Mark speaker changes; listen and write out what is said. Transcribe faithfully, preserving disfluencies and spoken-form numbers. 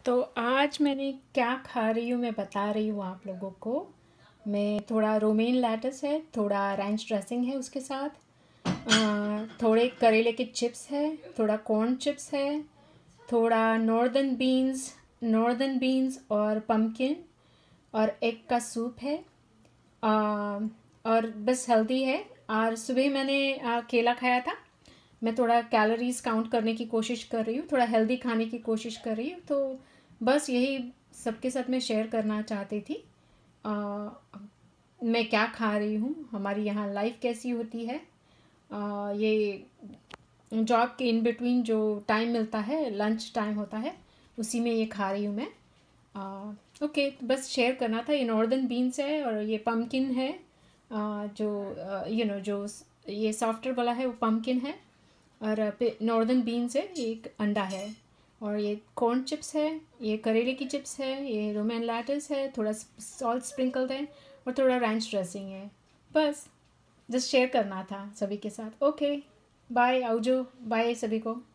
Speaker 1: तो आज मैंने क्या खा रही हूँ मैं बता रही हूँ आप लोगों को। मैं थोड़ा रोमेन लैटस है, थोड़ा रैंच ड्रेसिंग है उसके साथ, अ, थोड़े करेले के चिप्स है, थोड़ा कॉर्न चिप्स है, थोड़ा नॉर्दर्न बीन्स नॉर्दर्न बीन्स और पम्पकिन और एग का सूप है। अ, और बस हेल्दी है। और सुबह मैंने अ, केला खाया था। मैं थोड़ा कैलोरीज काउंट करने की कोशिश कर रही हूँ, थोड़ा हेल्दी खाने की कोशिश कर रही हूँ। तो बस यही सबके साथ मैं शेयर करना चाहती थी। आ, मैं क्या खा रही हूँ, हमारी यहाँ लाइफ कैसी होती है। आ, ये जॉब के इन बिटवीन जो टाइम मिलता है, लंच टाइम होता है, उसी में ये खा रही हूँ मैं। आ, ओके, तो बस शेयर करना था। ये नॉर्दर्न बीन्स है और ये पम्पकिन है। आ, जो यू नो जो ये सॉफ्टवेयर वाला है वो पम्पकिन है, और नॉर्दर्न बीन्स है, ये एक अंडा है, और ये कॉर्न चिप्स है, ये करेले की चिप्स है, ये रोमन लैटिस है, थोड़ा सॉल्ट स्प्रिंकल्ड है, और थोड़ा रैंच ड्रेसिंग है। बस जस्ट शेयर करना था सभी के साथ। ओके, बाय, आओ जो, बाय सभी को।